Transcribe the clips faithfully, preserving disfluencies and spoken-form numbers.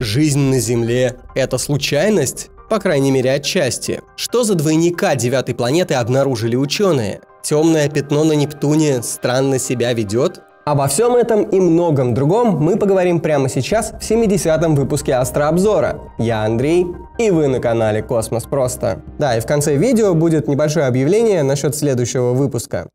Жизнь на Земле – это случайность? По крайней мере, отчасти. Что за двойника девятой планеты обнаружили ученые? Темное пятно на Нептуне странно себя ведет? Обо всем этом и многом другом мы поговорим прямо сейчас в семидесятом выпуске Астрообзора. Я Андрей, и вы на канале Космос Просто. Да, и в конце видео будет небольшое объявление насчет следующего выпуска.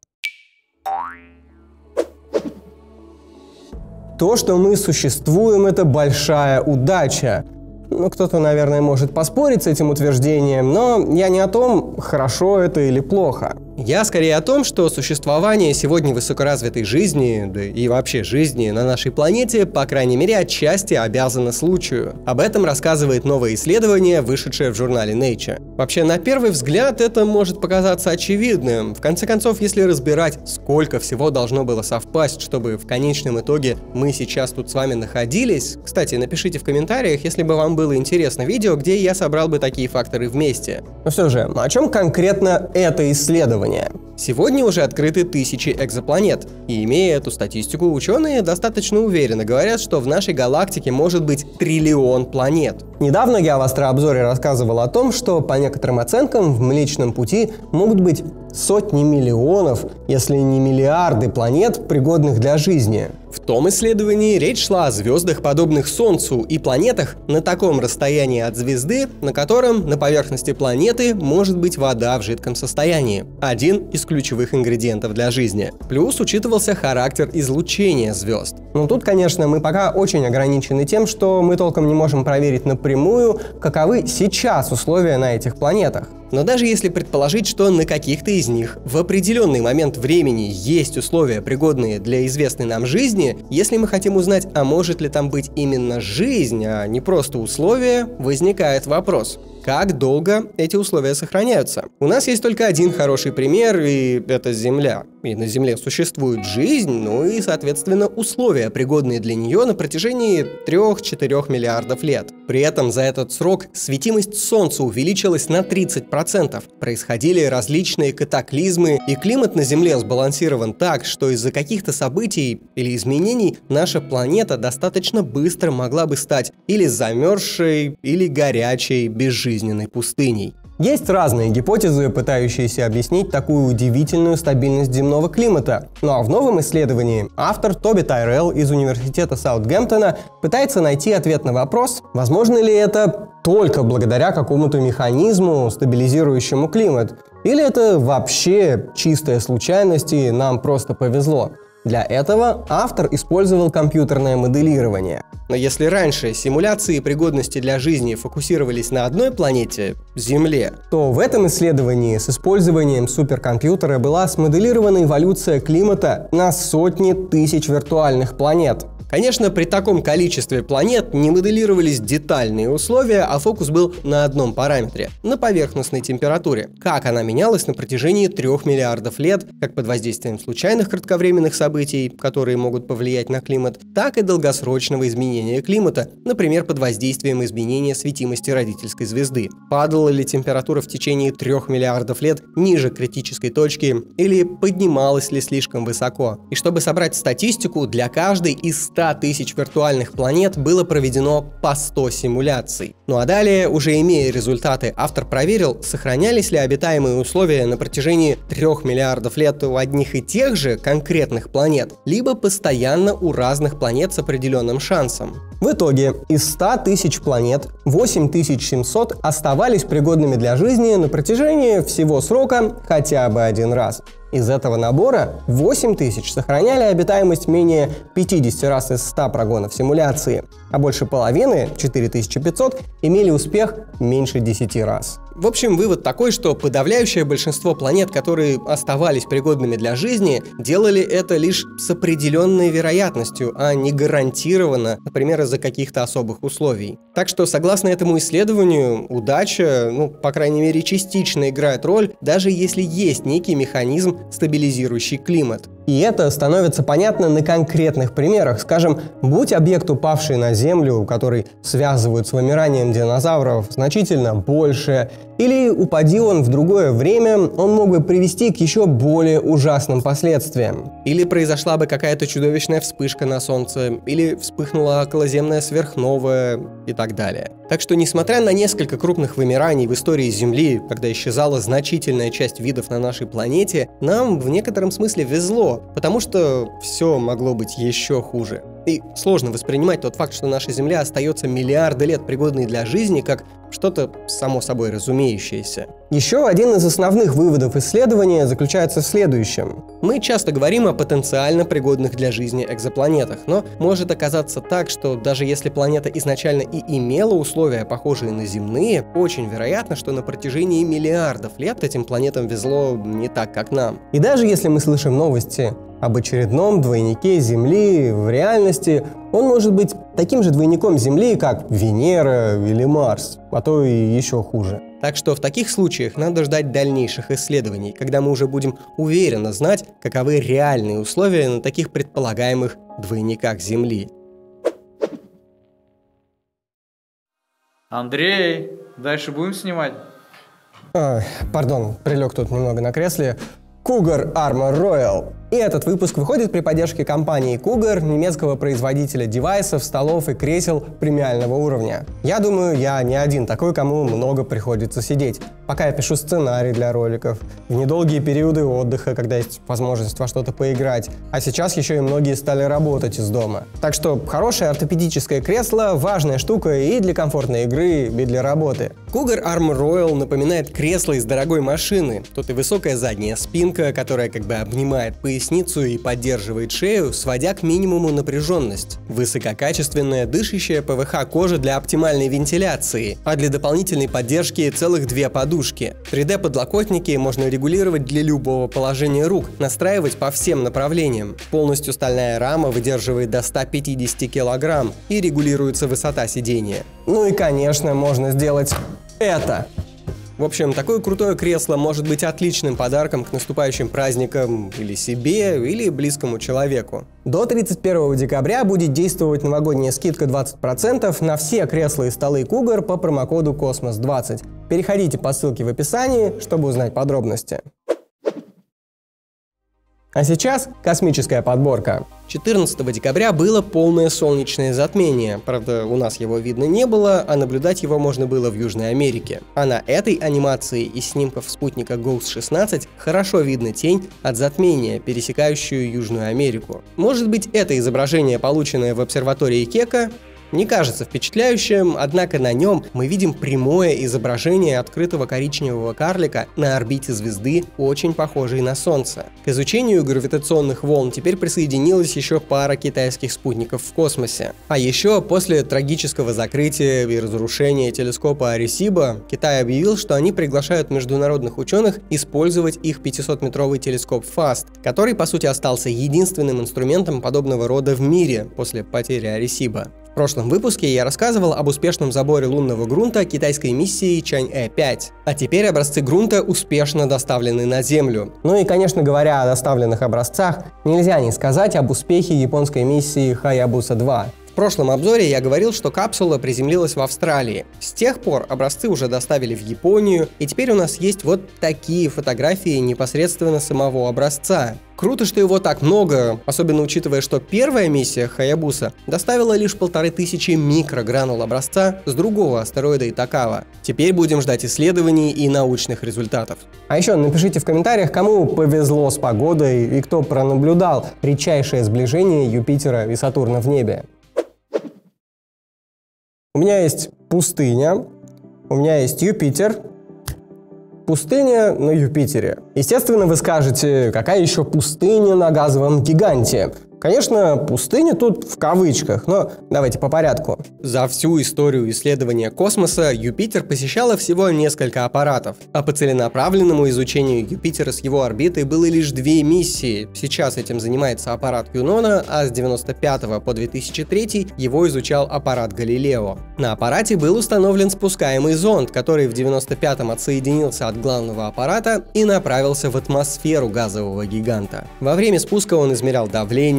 То, что мы существуем, это большая удача. Ну, кто-то, наверное, может поспорить с этим утверждением, но я не о том, хорошо это или плохо. Я скорее о том, что существование сегодня высокоразвитой жизни, да и вообще жизни на нашей планете, по крайней мере, отчасти обязано случаю. Об этом рассказывает новое исследование, вышедшее в журнале Nature. Вообще, на первый взгляд, это может показаться очевидным. В конце концов, если разбирать, сколько всего должно было совпасть, чтобы в конечном итоге мы сейчас тут с вами находились. Кстати, напишите в комментариях, если бы вам было интересно видео, где я собрал бы такие факторы вместе. Но все же, о чем конкретно это исследование? Сегодня уже открыты тысячи экзопланет, и имея эту статистику, ученые достаточно уверенно говорят, что в нашей галактике может быть триллион планет. Недавно я в Астрообзоре рассказывал о том, что по некоторым оценкам в Млечном Пути могут быть сотни миллионов, если не миллиарды планет, пригодных для жизни. В том исследовании речь шла о звездах, подобных Солнцу, и планетах на таком расстоянии от звезды, на котором на поверхности планеты может быть вода в жидком состоянии. Один из ключевых ингредиентов для жизни. Плюс учитывался характер излучения звезд. Но тут, конечно, мы пока очень ограничены тем, что мы толком не можем проверить напрямую, каковы сейчас условия на этих планетах. Но даже если предположить, что на каких-то из них в определенный момент времени есть условия, пригодные для известной нам жизни, если мы хотим узнать, а может ли там быть именно жизнь, а не просто условия, возникает вопрос. Как долго эти условия сохраняются? У нас есть только один хороший пример, и это Земля. И на Земле существует жизнь, ну и, соответственно, условия, пригодные для нее на протяжении трёх-четырёх миллиардов лет. При этом за этот срок светимость Солнца увеличилась на тридцать процентов. Происходили различные катаклизмы, и климат на Земле сбалансирован так, что из-за каких-то событий или изменений наша планета достаточно быстро могла бы стать или замерзшей, или горячей, безжизненной пустыней. Есть разные гипотезы, пытающиеся объяснить такую удивительную стабильность земного климата. Ну а в новом исследовании автор Тоби Тайрелл из университета Саутгемптона пытается найти ответ на вопрос, возможно ли это только благодаря какому-то механизму, стабилизирующему климат, или это вообще чистая случайность и нам просто повезло. Для этого автор использовал компьютерное моделирование. Но если раньше симуляции пригодности для жизни фокусировались на одной планете – Земле, то в этом исследовании с использованием суперкомпьютера была смоделирована эволюция климата на сотни тысяч виртуальных планет. Конечно, при таком количестве планет не моделировались детальные условия, а фокус был на одном параметре – на поверхностной температуре. Как она менялась на протяжении трех миллиардов лет, как под воздействием случайных кратковременных событий, которые могут повлиять на климат, так и долгосрочного изменения климата, например, под воздействием изменения светимости родительской звезды. Падала ли температура в течение трех миллиардов лет ниже критической точки или поднималась ли слишком высоко? И чтобы собрать статистику, для каждой из ста тысяч виртуальных планет было проведено по сто симуляций. Ну а далее, уже имея результаты, автор проверил, сохранялись ли обитаемые условия на протяжении трех миллиардов лет у одних и тех же конкретных планет, либо постоянно у разных планет с определенным шансом. В итоге из ста тысяч планет восемь тысяч семьсот оставались пригодными для жизни на протяжении всего срока хотя бы один раз. Из этого набора восемь тысяч сохраняли обитаемость менее пятидесяти раз из ста прогонов симуляции, а больше половины, четыре тысячи пятьсот, имели успех меньше десяти раз. В общем, вывод такой, что подавляющее большинство планет, которые оставались пригодными для жизни, делали это лишь с определенной вероятностью, а не гарантированно, например, из-за каких-то особых условий. Так что, согласно этому исследованию, удача, ну, по крайней мере, частично играет роль, даже если есть некий механизм, стабилизирующий климат. И это становится понятно на конкретных примерах. Скажем, будь объект упавший на Землю Землю, который связывают с вымиранием динозавров, значительно больше, или упади он в другое время, он мог бы привести к еще более ужасным последствиям. Или произошла бы какая-то чудовищная вспышка на Солнце, или вспыхнула околоземная сверхновая и так далее. Так что, несмотря на несколько крупных вымираний в истории Земли, когда исчезала значительная часть видов на нашей планете, нам в некотором смысле везло, потому что все могло быть еще хуже. И сложно воспринимать тот факт, что наша Земля остается миллиарды лет пригодной для жизни, как что-то само собой разумеющееся. Еще один из основных выводов исследования заключается в следующем. Мы часто говорим о потенциально пригодных для жизни экзопланетах, но может оказаться так, что даже если планета изначально и имела условия, похожие на земные, очень вероятно, что на протяжении миллиардов лет этим планетам везло не так, как нам. И даже если мы слышим новости об очередном двойнике Земли, в реальности он может быть таким же двойником Земли, как Венера или Марс, а то и еще хуже. Так что в таких случаях надо ждать дальнейших исследований, когда мы уже будем уверенно знать, каковы реальные условия на таких предполагаемых двойниках Земли. Андрей, дальше будем снимать? А, пардон, прилег тут немного на кресле. Cougar Armor Royal. И этот выпуск выходит при поддержке компании Cougar, немецкого производителя девайсов, столов и кресел премиального уровня. Я думаю, я не один такой, кому много приходится сидеть, пока я пишу сценарий для роликов, в недолгие периоды отдыха, когда есть возможность во что-то поиграть, а сейчас еще и многие стали работать из дома. Так что хорошее ортопедическое кресло – важная штука и для комфортной игры, и для работы. Cougar Armor Royal напоминает кресло из дорогой машины. Тут и высокая задняя спинка, которая как бы обнимает поясницу и поддерживает шею, сводя к минимуму напряженность. Высококачественная дышащая пэ вэ ха кожа для оптимальной вентиляции, а для дополнительной поддержки целых две подушки. три дэ подлокотники можно регулировать для любого положения рук, настраивать по всем направлениям. Полностью стальная рама выдерживает до ста пятидесяти килограмм и регулируется высота сидения. Ну и конечно можно сделать это. В общем, такое крутое кресло может быть отличным подарком к наступающим праздникам или себе, или близкому человеку. До тридцать первого декабря будет действовать новогодняя скидка двадцать процентов на все кресла и столы Cougar по промокоду космос двадцать. Переходите по ссылке в описании, чтобы узнать подробности. А сейчас космическая подборка. четырнадцатого декабря было полное солнечное затмение, правда у нас его видно не было, а наблюдать его можно было в Южной Америке. А на этой анимации из снимков спутника гоуст шестнадцать хорошо видно тень от затмения, пересекающую Южную Америку. Может быть, это изображение, полученное в обсерватории Кека, не кажется впечатляющим, однако на нем мы видим прямое изображение открытого коричневого карлика на орбите звезды, очень похожей на Солнце. К изучению гравитационных волн теперь присоединилась еще пара китайских спутников в космосе. А еще после трагического закрытия и разрушения телескопа Аресиба, Китай объявил, что они приглашают международных ученых использовать их пятисотметровый телескоп фаст, который по сути остался единственным инструментом подобного рода в мире после потери Аресиба. В прошлом выпуске я рассказывал об успешном заборе лунного грунта китайской миссии Чаньэ пять. А теперь образцы грунта успешно доставлены на Землю. Ну и, конечно, говоря о доставленных образцах, нельзя не сказать об успехе японской миссии Хаябуса два. В прошлом обзоре я говорил, что капсула приземлилась в Австралии. С тех пор образцы уже доставили в Японию, и теперь у нас есть вот такие фотографии непосредственно самого образца. Круто, что его так много, особенно учитывая, что первая миссия Хаябуса доставила лишь полторы тысячи микрогранул образца с другого астероида Итакава. Теперь будем ждать исследований и научных результатов. А еще напишите в комментариях, кому повезло с погодой и кто пронаблюдал редчайшее сближение Юпитера и Сатурна в небе. У меня есть пустыня, у меня есть Юпитер, пустыня на Юпитере. Естественно, вы скажете, какая еще пустыня на газовом гиганте? Конечно, пустыня тут в кавычках, но давайте по порядку. За всю историю исследования космоса Юпитер посещало всего несколько аппаратов, а по целенаправленному изучению Юпитера с его орбитой было лишь две миссии. Сейчас этим занимается аппарат Юнона, а с девяносто пятого по две тысячи третий его изучал аппарат Галилео. На аппарате был установлен спускаемый зонд, который в девяносто пятом отсоединился от главного аппарата и направился в атмосферу газового гиганта. Во время спуска он измерял давление,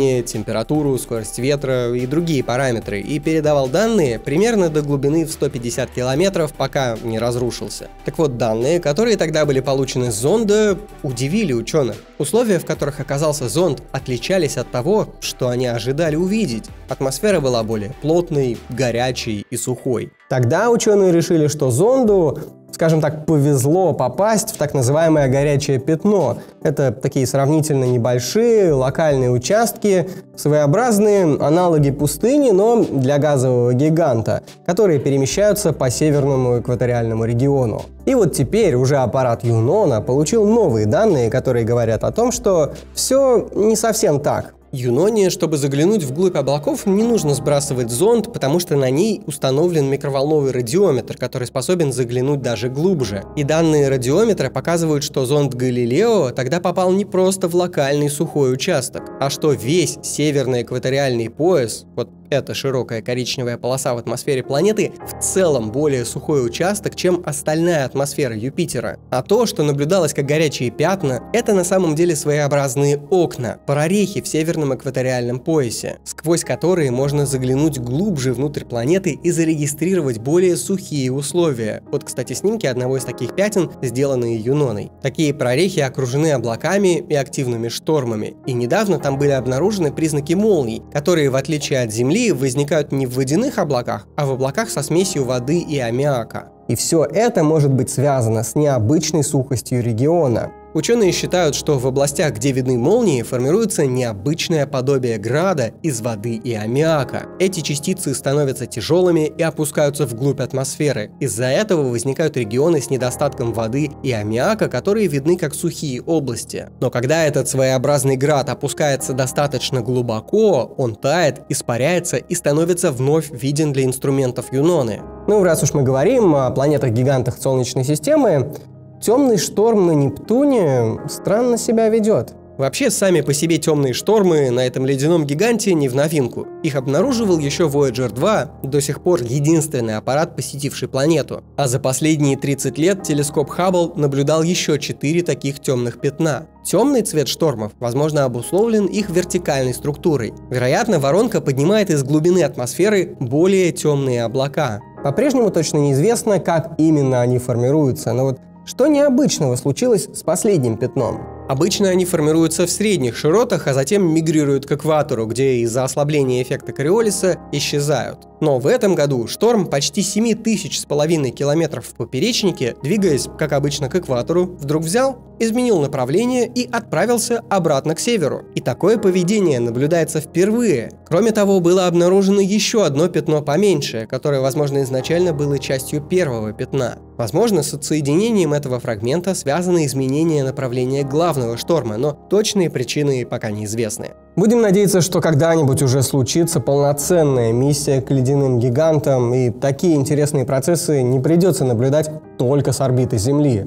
давление, температуру, скорость ветра и другие параметры, и передавал данные примерно до глубины в сто пятьдесят километров, пока не разрушился. Так вот, данные, которые тогда были получены с зонда, удивили ученых. Условия, в которых оказался зонд, отличались от того, что они ожидали увидеть. Атмосфера была более плотной, горячей и сухой. Тогда ученые решили, что зонду, скажем так, повезло попасть в так называемое горячее пятно. Это такие сравнительно небольшие локальные участки, своеобразные аналоги пустыни, но для газового гиганта, которые перемещаются по северному экваториальному региону. И вот теперь уже аппарат Юнона получил новые данные, которые говорят о том, что все не совсем так. Юноне, чтобы заглянуть вглубь облаков, не нужно сбрасывать зонд, потому что на ней установлен микроволновый радиометр, который способен заглянуть даже глубже. И данные радиометра показывают, что зонд Галилео тогда попал не просто в локальный сухой участок, а что весь северный экваториальный пояс, вот эта широкая коричневая полоса в атмосфере планеты, в целом более сухой участок, чем остальная атмосфера Юпитера. А то, что наблюдалось как горячие пятна, это на самом деле своеобразные окна, прорехи в северном экваториальном поясе, сквозь которые можно заглянуть глубже внутрь планеты и зарегистрировать более сухие условия. Вот, кстати, снимки одного из таких пятен, сделанные Юноной. Такие прорехи окружены облаками и активными штормами. И недавно там были обнаружены признаки молний, которые, в отличие от Земли, возникают не в водяных облаках, а в облаках со смесью воды и аммиака. И все это может быть связано с необычной сухостью региона. Ученые считают, что в областях, где видны молнии, формируется необычное подобие града из воды и аммиака. Эти частицы становятся тяжелыми и опускаются вглубь атмосферы. Из-за этого возникают регионы с недостатком воды и аммиака, которые видны как сухие области. Но когда этот своеобразный град опускается достаточно глубоко, он тает, испаряется и становится вновь виден для инструментов Юноны. Ну, раз уж мы говорим о планетах-гигантах Солнечной системы, темный шторм на Нептуне странно себя ведет. Вообще, сами по себе темные штормы на этом ледяном гиганте не в новинку. Их обнаруживал еще Вояджер два, до сих пор единственный аппарат, посетивший планету. А за последние тридцать лет телескоп Хаббл наблюдал еще четыре таких темных пятна. Темный цвет штормов, возможно, обусловлен их вертикальной структурой. Вероятно, воронка поднимает из глубины атмосферы более темные облака. По-прежнему точно неизвестно, как именно они формируются, но вот что необычного случилось с последним пятном? Обычно они формируются в средних широтах, а затем мигрируют к экватору, где из-за ослабления эффекта Кориолиса исчезают. Но в этом году шторм почти семь тысяч с половиной километров в поперечнике, двигаясь, как обычно, к экватору, вдруг взял, изменил направление и отправился обратно к северу. И такое поведение наблюдается впервые. Кроме того, было обнаружено еще одно пятно поменьше, которое, возможно, изначально было частью первого пятна. Возможно, с отсоединением этого фрагмента связано изменение направления главного шторма, но точные причины пока неизвестны. Будем надеяться, что когда-нибудь уже случится полноценная миссия к ледяным гигантам, и такие интересные процессы не придется наблюдать только с орбиты Земли.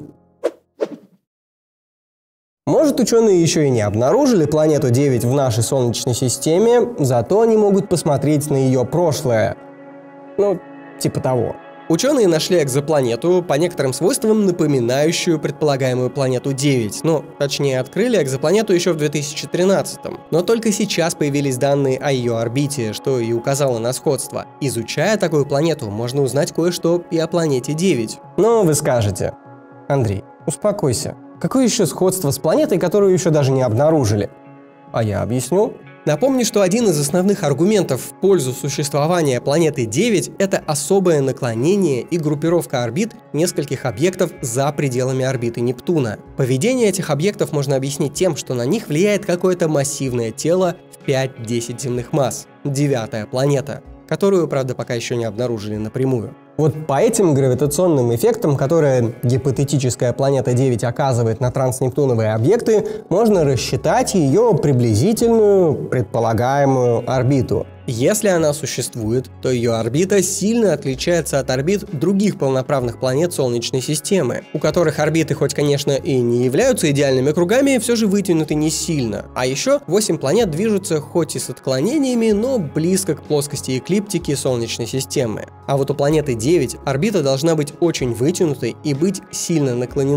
Может, ученые еще и не обнаружили планету девять в нашей Солнечной системе, зато они могут посмотреть на ее прошлое. Ну, типа того. Ученые нашли экзопланету, по некоторым свойствам напоминающую предполагаемую планету девять. Ну, точнее, открыли экзопланету еще в две тысячи тринадцатом. Но только сейчас появились данные о ее орбите, что и указало на сходство. Изучая такую планету, можно узнать кое-что и о планете девять. Но вы скажете: Андрей, успокойся. Какое еще сходство с планетой, которую еще даже не обнаружили? А я объясню. Напомню, что один из основных аргументов в пользу существования планеты девять – это особое наклонение и группировка орбит нескольких объектов за пределами орбиты Нептуна. Поведение этих объектов можно объяснить тем, что на них влияет какое-то массивное тело в пять-десять земных масс – девятая планета, которую, правда, пока еще не обнаружили напрямую. Вот по этим гравитационным эффектам, которые гипотетическая планета девять оказывает на транснептуновые объекты, можно рассчитать ее приблизительную предполагаемую орбиту. Если она существует, то ее орбита сильно отличается от орбит других полноправных планет Солнечной системы, у которых орбиты хоть, конечно, и не являются идеальными кругами, все же вытянуты не сильно. А еще восемь планет движутся хоть и с отклонениями, но близко к плоскости эклиптики Солнечной системы. А вот у планеты девять орбита должна быть очень вытянутой и быть сильно наклонена.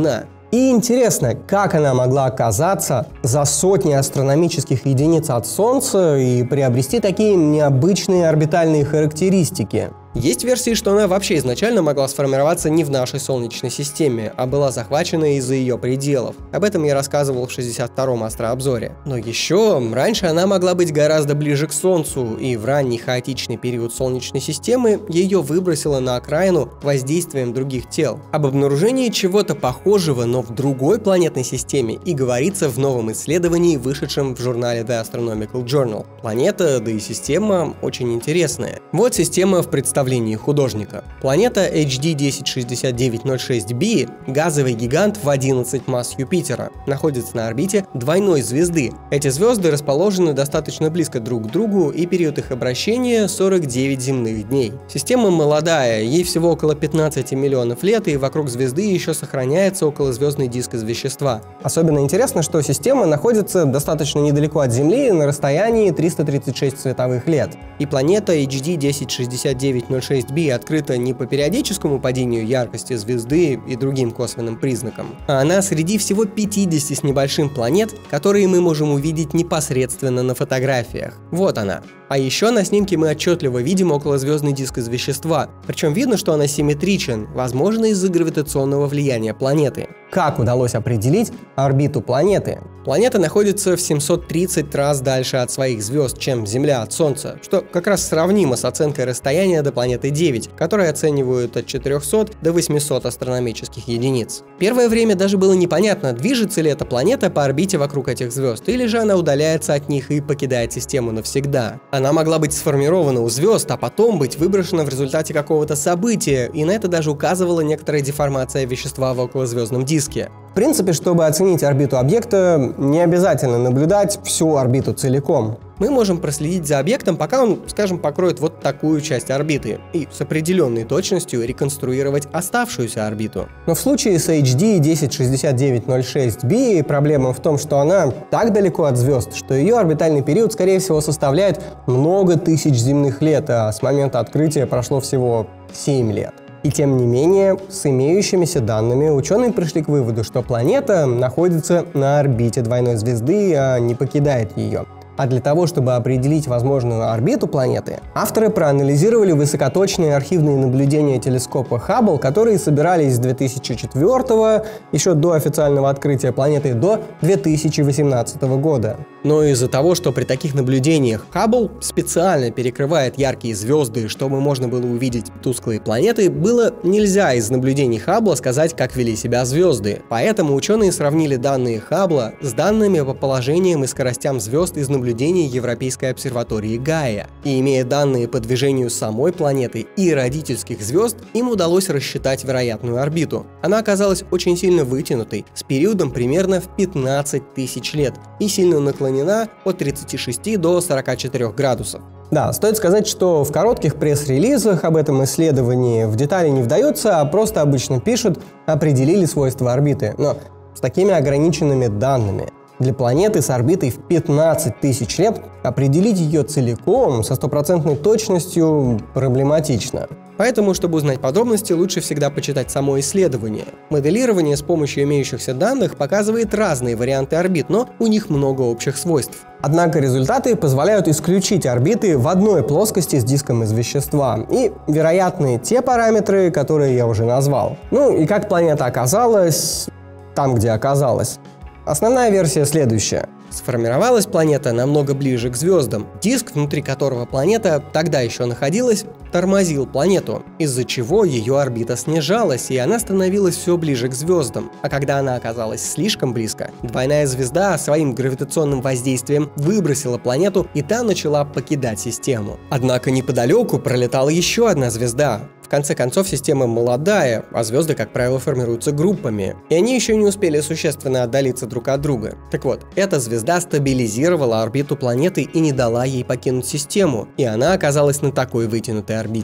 И интересно, как она могла оказаться за сотни астрономических единиц от Солнца и приобрести такие необычные орбитальные характеристики. Есть версии, что она вообще изначально могла сформироваться не в нашей Солнечной системе, а была захвачена из-за ее пределов. Об этом я рассказывал в шестьдесят втором астрообзоре. Но еще раньше она могла быть гораздо ближе к Солнцу, и в ранний хаотичный период Солнечной системы ее выбросило на окраину воздействием других тел. Об обнаружении чего-то похожего, но в другой планетной системе и говорится в новом исследовании, вышедшем в журнале The Astronomical Journal. Планета, да и система очень интересная. Вот система в представлении художника. Планета эйч ди десять шестьдесят девять ноль шесть би, газовый гигант в одиннадцать масс Юпитера, находится на орбите двойной звезды. Эти звезды расположены достаточно близко друг к другу, и период их обращения сорок девять земных дней. Система молодая, ей всего около пятнадцати миллионов лет, и вокруг звезды еще сохраняется околозвездный диск из вещества. Особенно интересно, что система находится достаточно недалеко от Земли, на расстоянии триста тридцать шесть световых лет. И планета эйч ди десять шестьдесят девять ноль шесть би открыта не по периодическому падению яркости звезды и другим косвенным признакам, а она среди всего пятидесяти с небольшим планет, которые мы можем увидеть непосредственно на фотографиях. Вот она. А еще на снимке мы отчетливо видим околозвездный диск из вещества, причем видно, что она симметричен, возможно, из-за гравитационного влияния планеты. Как удалось определить орбиту планеты? Планета находится в семьсот тридцать раз дальше от своих звезд, чем Земля от Солнца, что как раз сравнимо с оценкой расстояния до планеты девять, которую оценивают от четырехсот до восьмисот астрономических единиц. Первое время даже было непонятно, движется ли эта планета по орбите вокруг этих звезд, или же она удаляется от них и покидает систему навсегда. Она могла быть сформирована у звезд, а потом быть выброшена в результате какого-то события, и на это даже указывала некоторая деформация вещества в околозвездном диске. В принципе, чтобы оценить орбиту объекта, не обязательно наблюдать всю орбиту целиком. Мы можем проследить за объектом, пока он, скажем, покроет вот такую часть орбиты, и с определенной точностью реконструировать оставшуюся орбиту. Но в случае с эйч ди десять шестьдесят девять ноль шесть би проблема в том, что она так далеко от звезд, что ее орбитальный период, скорее всего, составляет много тысяч земных лет, а с момента открытия прошло всего семь лет. И тем не менее, с имеющимися данными ученые пришли к выводу, что планета находится на орбите двойной звезды, а не покидает ее. А для того, чтобы определить возможную орбиту планеты, авторы проанализировали высокоточные архивные наблюдения телескопа Хаббл, которые собирались с две тысячи четвёртого, еще до официального открытия планеты, до две тысячи восемнадцатого года. Но из-за того, что при таких наблюдениях Хаббл специально перекрывает яркие звезды, чтобы можно было увидеть тусклые планеты, было нельзя из наблюдений Хаббла сказать, как вели себя звезды. Поэтому ученые сравнили данные Хаббла с данными по положениям и скоростям звезд из наблюдений Европейской обсерватории Гайа. И имея данные по движению самой планеты и родительских звезд, им удалось рассчитать вероятную орбиту. Она оказалась очень сильно вытянутой, с периодом примерно в пятнадцать тысяч лет, и сильно наклонена от тридцати шести до сорока четырёх градусов. Да, стоит сказать, что в коротких пресс-релизах об этом исследовании в детали не вдаются, а просто обычно пишут «определили свойства орбиты», но с такими ограниченными данными. Для планеты с орбитой в пятнадцать тысяч лет определить ее целиком со стопроцентной точностью проблематично. Поэтому, чтобы узнать подробности, лучше всегда почитать само исследование. Моделирование с помощью имеющихся данных показывает разные варианты орбит, но у них много общих свойств. Однако результаты позволяют исключить орбиты в одной плоскости с диском из вещества, и вероятны те параметры, которые я уже назвал. Ну и как планета оказалась там, где оказалась. Основная версия следующая. Сформировалась планета намного ближе к звездам. Диск, внутри которого планета тогда еще находилась, тормозил планету, из-за чего ее орбита снижалась, и она становилась все ближе к звездам. А когда она оказалась слишком близко, двойная звезда своим гравитационным воздействием выбросила планету, и та начала покидать систему. Однако неподалеку пролетала еще одна звезда. В конце концов, система молодая, а звезды, как правило, формируются группами, и они еще не успели существенно отдалиться друг от друга. Так вот, эта звезда стабилизировала орбиту планеты и не дала ей покинуть систему, и она оказалась на такой вытянутой орбите.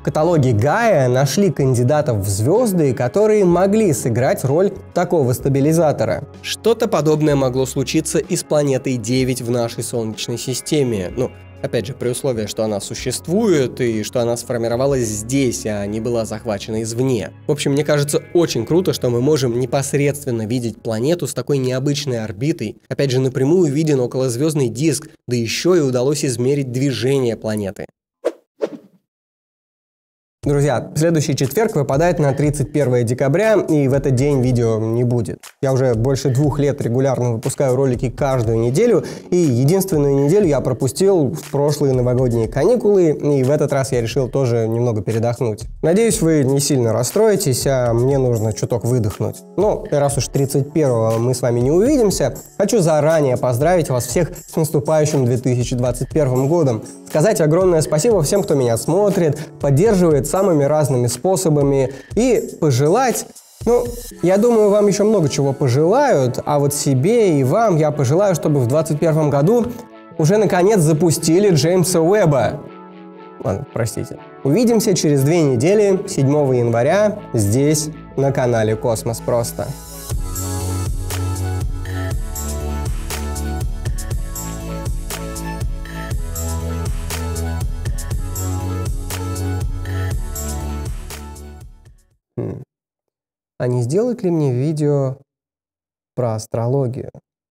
В каталоге Гая нашли кандидатов в звезды, которые могли сыграть роль такого стабилизатора. Что-то подобное могло случиться и с планетой девять в нашей Солнечной системе. Ну, опять же, при условии, что она существует и что она сформировалась здесь, а не была захвачена извне. В общем, мне кажется очень круто, что мы можем непосредственно видеть планету с такой необычной орбитой. Опять же, напрямую виден околозвездный диск, да еще и удалось измерить движение планеты. Друзья, следующий четверг выпадает на тридцать первое декабря, и в этот день видео не будет. Я уже больше двух лет регулярно выпускаю ролики каждую неделю, и единственную неделю я пропустил в прошлые новогодние каникулы, и в этот раз я решил тоже немного передохнуть. Надеюсь, вы не сильно расстроитесь, а мне нужно чуток выдохнуть. Ну, и раз уж тридцать первого мы с вами не увидимся, хочу заранее поздравить вас всех с наступающим две тысячи двадцать первым годом. Сказать огромное спасибо всем, кто меня смотрит, поддерживает самыми разными способами, и пожелать, ну, я думаю, вам еще много чего пожелают, а вот себе и вам я пожелаю, чтобы в двадцать первом году уже наконец запустили Джеймса Уэбба. Ладно, простите. Увидимся через две недели, седьмого января, здесь, на канале Космос Просто. А не сделать ли мне видео про астрологию?